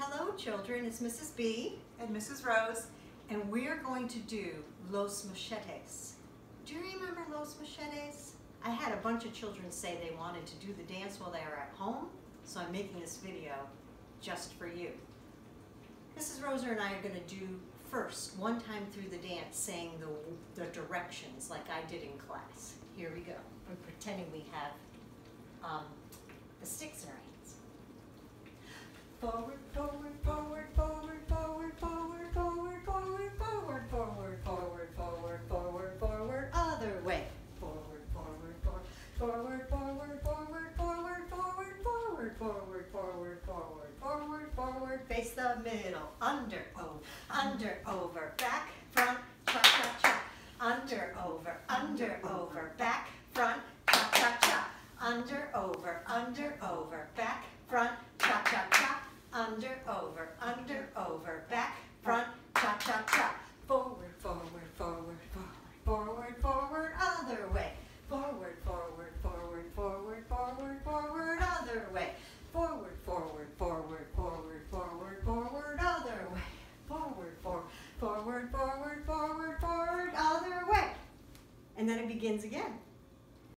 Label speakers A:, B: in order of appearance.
A: Hello children, it's Mrs. B
B: and Mrs. Rose,
A: and we're going to do Los Machetes. Do you remember Los Machetes? I had a bunch of children say they wanted to do the dance while they were at home, so I'm making this video just for you. Mrs. Roser and I are going to do first, one time through the dance, saying the directions like I did in class. Here we go. We're pretending we have the sticks in our hands. Forward, forward, forward, forward, forward, forward, forward, forward, forward, forward, forward, forward, forward, forward, other way. Forward, forward, forward, forward, forward, forward, forward, forward, forward, forward, forward, forward, forward, face the middle, under, over, back, front, cha, cha, cha, under, over, back, front, cha, cha, cha, under, over, back, front, cha, cha, cha, under, over, back, front, cha, cha, cha, forward, forward, forward, forward, forward, forward, other way, forward, forward, forward, forward, forward, forward, other way, forward, forward, forward, forward, forward, forward, other way, forward, forward, forward, forward, forward, forward, other way. And then it begins again.